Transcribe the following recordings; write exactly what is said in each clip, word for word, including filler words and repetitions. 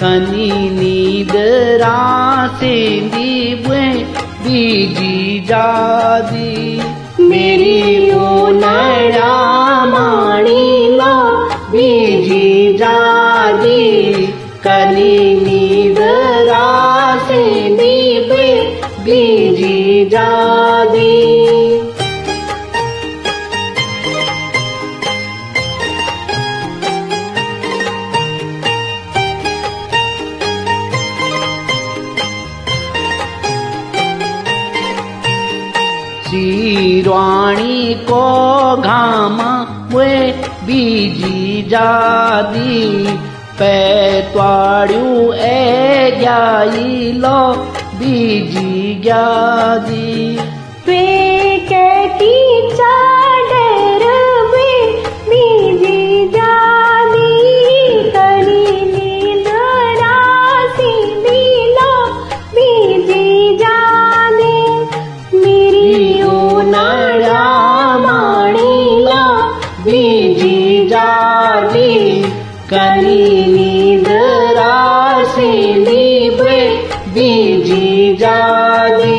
कनी नीदरा सेंदी बुए बीजी जादी मेरी ओनड़ा माणी लो बीजी जादी कनी नीदरा सेंदी बुए बीजी जादी चीरवाणी को घामा वे बीजी जादी पैत्वाड़ू ए ग्याई लो बीजी ग्यादी वे कहती चादर वे बीजी जादी कनी नीदरा सेंदी लो बीजी जादी मेरी ओनड़ा माणी लो बीजी जादी कनी नीदरा सेंदी बुए बीजी जादी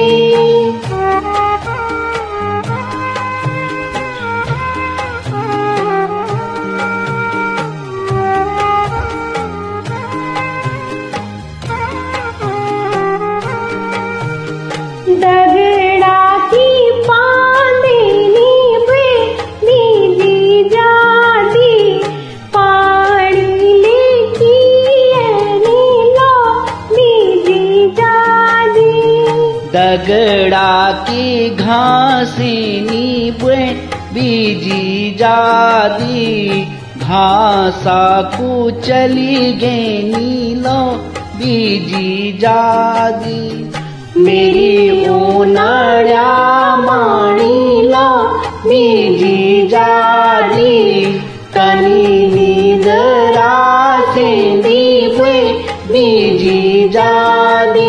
दगड़ा की पांदेनी वे बीजी जादी पानी लेकी ऐनी लो बीजी जादी दगड़ा की घासीनी बुए बीजी जादी घासा को चली गेनी लो बीजी जादी मेरी ओनड़ा माणी लो बीजी जादी कनी नीदरा सेंदी बुए बीजी जादी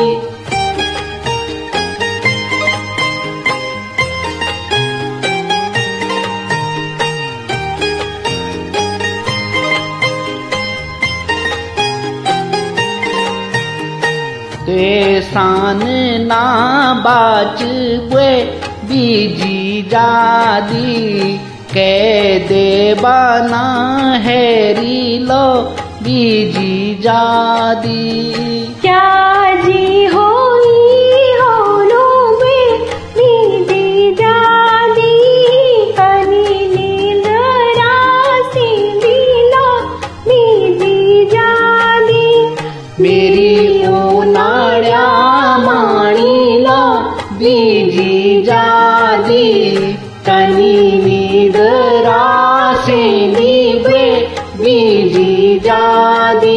सान ना बाच बुए बीजी जादी कै देवाना हैरी लो बीजी जादी क्या जी होई होलो वे बीजी जादी कनी नीदरा सेंदी लो बीजी जादी मेरी ओनड़ा माणी लो बीजी जादी कनी नीदरा सेंदी बुए बीजी जादी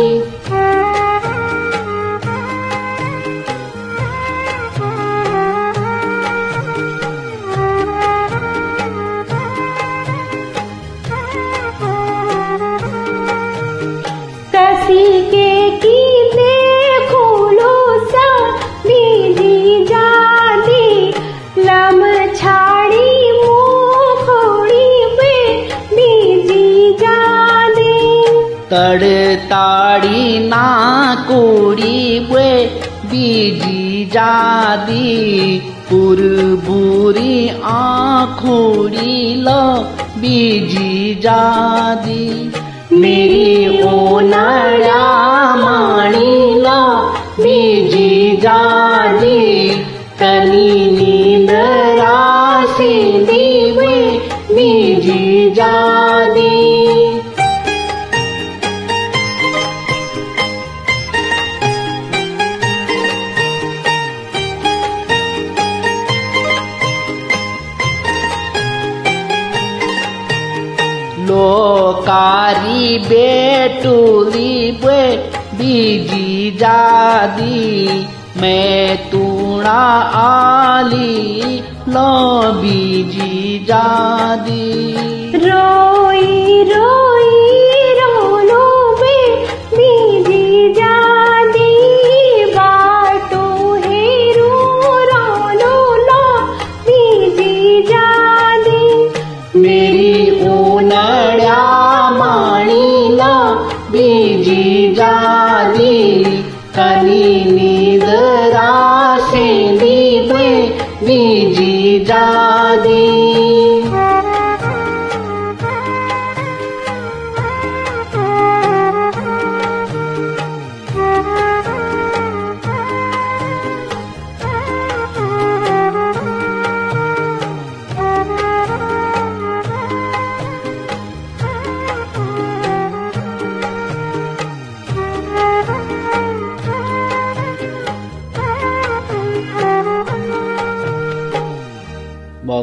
कसी के की देखो लो सा बीजी जादी लम छाड़ी मुँह खोड़ी वे बीजी जादी तड़ ताड़ी ना कोड़ी बुए बीजी जादी पुरबुरी आँखोड़ी लो बीजी जादी मेरी ओनड़ा माणी लो बीजी जादी कनी नीदरा सेंदी बुए बीजी जादी लोकारी बेटुली बुए बीजी जादी मैं तूणा आली लो बीजी जादी रोई रोई रोलो वे बीजी जादी बाटो हेरू रोलो लो बीजी जादी मेरी ओनड़ा माणी लो बीजी जादी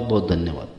बहुत धन्यवाद।